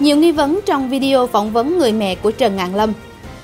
Nhiều nghi vấn trong video phỏng vấn người mẹ của Trần Ngạn Lâm.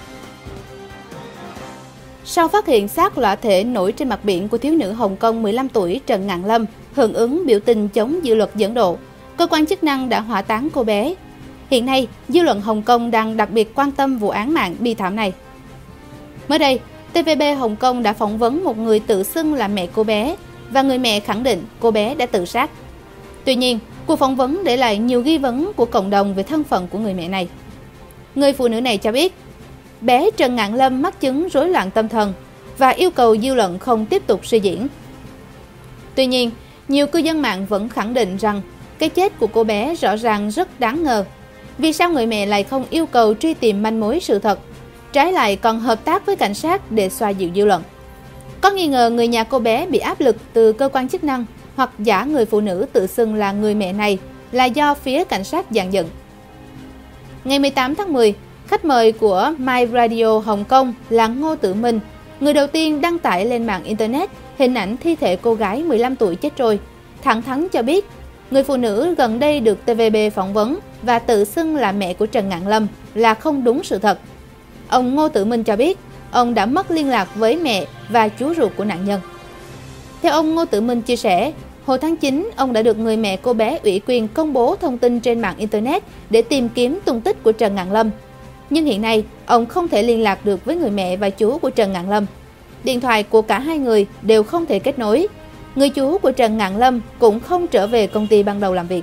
Sau phát hiện xác lõa thể nổi trên mặt biển của thiếu nữ Hồng Kông 15 tuổi Trần Ngạn Lâm hưởng ứng biểu tình chống dự luật dẫn độ, cơ quan chức năng đã hỏa táng cô bé. Hiện nay, dư luận Hồng Kông đang đặc biệt quan tâm vụ án mạng bi thảm này. Mới đây, TVB Hồng Kông đã phỏng vấn một người tự xưng là mẹ cô bé và người mẹ khẳng định cô bé đã tự sát. Tuy nhiên, cuộc phỏng vấn để lại nhiều nghi vấn của cộng đồng về thân phận của người mẹ này. Người phụ nữ này cho biết, bé Trần Ngạn Lâm mắc chứng rối loạn tâm thần và yêu cầu dư luận không tiếp tục suy diễn. Tuy nhiên, nhiều cư dân mạng vẫn khẳng định rằng cái chết của cô bé rõ ràng rất đáng ngờ. Vì sao người mẹ lại không yêu cầu truy tìm manh mối sự thật, trái lại còn hợp tác với cảnh sát để xoa dịu dư luận? Có nghi ngờ người nhà cô bé bị áp lực từ cơ quan chức năng hoặc giả người phụ nữ tự xưng là người mẹ này là do phía cảnh sát dàn dựng. Ngày 18 tháng 10, khách mời của My Radio Hồng Kông là Ngô Tử Minh, người đầu tiên đăng tải lên mạng Internet hình ảnh thi thể cô gái 15 tuổi chết trôi, thẳng thắn cho biết người phụ nữ gần đây được TVB phỏng vấn và tự xưng là mẹ của Trần Ngạn Lâm là không đúng sự thật. Ông Ngô Tử Minh cho biết ông đã mất liên lạc với mẹ và chú ruột của nạn nhân. Theo ông Ngô Tử Minh chia sẻ, hồi tháng 9, ông đã được người mẹ cô bé ủy quyền công bố thông tin trên mạng Internet để tìm kiếm tung tích của Trần Ngạn Lâm. Nhưng hiện nay, ông không thể liên lạc được với người mẹ và chú của Trần Ngạn Lâm. Điện thoại của cả hai người đều không thể kết nối. Người chú của Trần Ngạn Lâm cũng không trở về công ty ban đầu làm việc.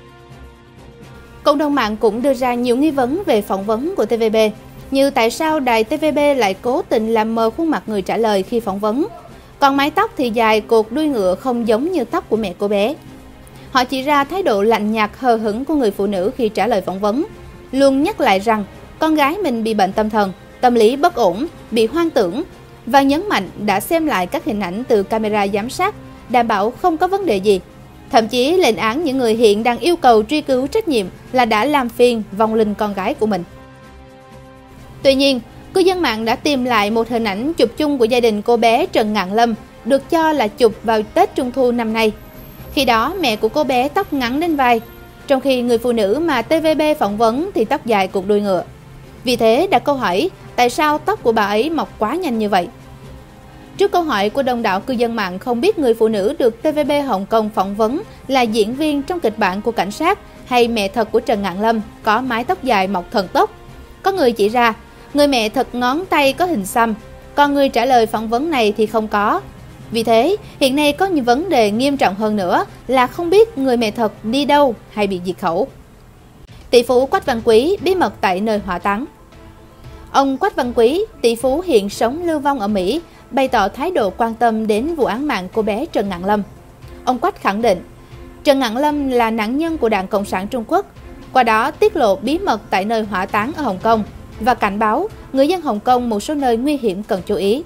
Cộng đồng mạng cũng đưa ra nhiều nghi vấn về phỏng vấn của TVB, như tại sao đài TVB lại cố tình làm mờ khuôn mặt người trả lời khi phỏng vấn. Còn mái tóc thì dài cột đuôi ngựa không giống như tóc của mẹ cô bé. Họ chỉ ra thái độ lạnh nhạt hờ hững của người phụ nữ khi trả lời phỏng vấn, luôn nhắc lại rằng con gái mình bị bệnh tâm thần, tâm lý bất ổn, bị hoang tưởng và nhấn mạnh đã xem lại các hình ảnh từ camera giám sát, đảm bảo không có vấn đề gì. Thậm chí lên án những người hiện đang yêu cầu truy cứu trách nhiệm là đã làm phiền vong linh con gái của mình. Tuy nhiên, cư dân mạng đã tìm lại một hình ảnh chụp chung của gia đình cô bé Trần Ngạn Lâm, được cho là chụp vào Tết Trung Thu năm nay. Khi đó, mẹ của cô bé tóc ngắn đến vai, trong khi người phụ nữ mà TVB phỏng vấn thì tóc dài cột đuôi ngựa. Vì thế đặt câu hỏi, tại sao tóc của bà ấy mọc quá nhanh như vậy? Trước câu hỏi của đông đảo cư dân mạng không biết người phụ nữ được TVB Hồng Kông phỏng vấn là diễn viên trong kịch bản của cảnh sát hay mẹ thật của Trần Ngạn Lâm có mái tóc dài mọc thần tốc, có người chỉ ra người mẹ thật ngón tay có hình xăm, còn người trả lời phỏng vấn này thì không có. Vì thế, hiện nay có những vấn đề nghiêm trọng hơn nữa là không biết người mẹ thật đi đâu hay bị diệt khẩu. Tỷ phú Quách Văn Quý bí mật tại nơi hỏa táng. Ông Quách Văn Quý, tỷ phú hiện sống lưu vong ở Mỹ, bày tỏ thái độ quan tâm đến vụ án mạng cô bé Trần Ngạn Lâm. Ông Quách khẳng định, Trần Ngạn Lâm là nạn nhân của Đảng Cộng sản Trung Quốc, qua đó tiết lộ bí mật tại nơi hỏa táng ở Hồng Kông và cảnh báo người dân Hồng Kông một số nơi nguy hiểm cần chú ý.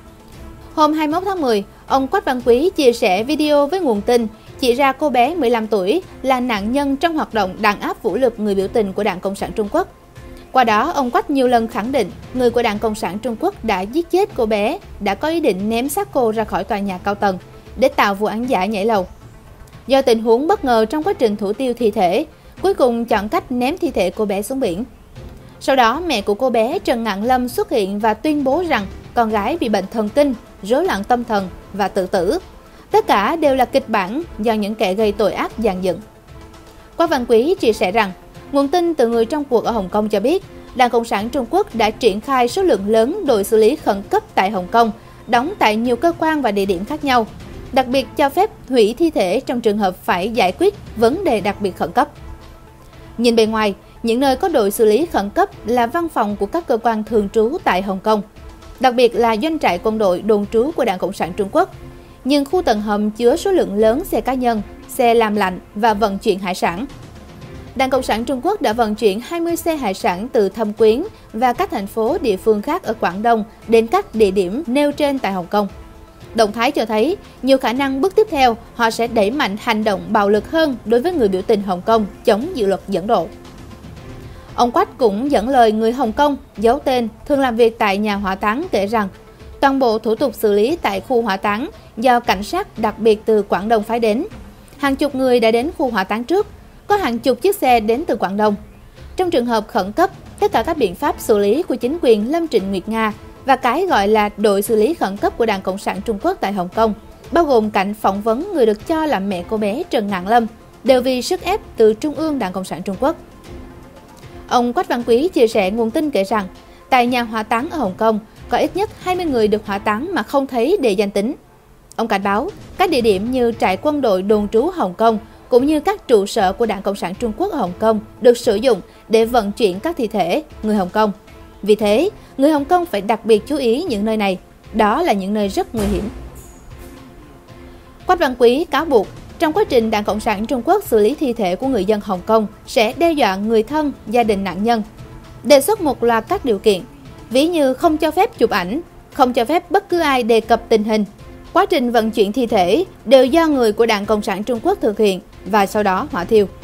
Hôm 21 tháng 10, ông Quách Văn Quý chia sẻ video với nguồn tin chỉ ra cô bé 15 tuổi là nạn nhân trong hoạt động đàn áp vũ lực người biểu tình của Đảng Cộng sản Trung Quốc. Qua đó, ông Quách nhiều lần khẳng định người của Đảng Cộng sản Trung Quốc đã giết chết cô bé, đã có ý định ném xác cô ra khỏi tòa nhà cao tầng để tạo vụ án giả nhảy lầu. Do tình huống bất ngờ trong quá trình thủ tiêu thi thể, cuối cùng chọn cách ném thi thể cô bé xuống biển. Sau đó, mẹ của cô bé Trần Ngạn Lâm xuất hiện và tuyên bố rằng con gái bị bệnh thần kinh, rối loạn tâm thần và tự tử. Tất cả đều là kịch bản do những kẻ gây tội ác dàn dựng. Quách Văn Quý chia sẻ rằng, nguồn tin từ người trong cuộc ở Hồng Kông cho biết, Đảng Cộng sản Trung Quốc đã triển khai số lượng lớn đội xử lý khẩn cấp tại Hồng Kông, đóng tại nhiều cơ quan và địa điểm khác nhau, đặc biệt cho phép hủy thi thể trong trường hợp phải giải quyết vấn đề đặc biệt khẩn cấp. Nhìn bề ngoài, những nơi có đội xử lý khẩn cấp là văn phòng của các cơ quan thường trú tại Hồng Kông, đặc biệt là doanh trại quân đội đồn trú của Đảng Cộng sản Trung Quốc. Nhưng khu tầng hầm chứa số lượng lớn xe cá nhân, xe làm lạnh và vận chuyển hải sản. Đảng Cộng sản Trung Quốc đã vận chuyển 20 xe hải sản từ Thâm Quyến và các thành phố địa phương khác ở Quảng Đông đến các địa điểm nêu trên tại Hồng Kông. Động thái cho thấy nhiều khả năng bước tiếp theo họ sẽ đẩy mạnh hành động bạo lực hơn đối với người biểu tình Hồng Kông chống dự luật dẫn độ. Ông Quách cũng dẫn lời người Hồng Kông giấu tên thường làm việc tại nhà hỏa táng kể rằng toàn bộ thủ tục xử lý tại khu hỏa táng do cảnh sát đặc biệt từ Quảng Đông phái đến. Hàng chục người đã đến khu hỏa táng trước, có hàng chục chiếc xe đến từ Quảng Đông. Trong trường hợp khẩn cấp, tất cả các biện pháp xử lý của chính quyền Lâm Trịnh Nguyệt Nga và cái gọi là đội xử lý khẩn cấp của Đảng Cộng sản Trung Quốc tại Hồng Kông, bao gồm cảnh phỏng vấn người được cho là mẹ cô bé Trần Ngạn Lâm, đều vì sức ép từ Trung ương Đảng Cộng sản Trung Quốc. Ông Quách Văn Quý chia sẻ nguồn tin kể rằng, tại nhà hỏa táng ở Hồng Kông, có ít nhất 20 người được hỏa táng mà không thấy đề danh tính. Ông cảnh báo, các địa điểm như trại quân đội đồn trú Hồng Kông cũng như các trụ sở của Đảng Cộng sản Trung Quốc ở Hồng Kông được sử dụng để vận chuyển các thi thể người Hồng Kông. Vì thế, người Hồng Kông phải đặc biệt chú ý những nơi này. Đó là những nơi rất nguy hiểm. Quách Văn Quý cáo buộc, trong quá trình Đảng Cộng sản Trung Quốc xử lý thi thể của người dân Hồng Kông sẽ đe dọa người thân, gia đình nạn nhân. Đề xuất một loạt các điều kiện, ví như không cho phép chụp ảnh, không cho phép bất cứ ai đề cập tình hình. Quá trình vận chuyển thi thể đều do người của Đảng Cộng sản Trung Quốc thực hiện và sau đó hỏa thiêu.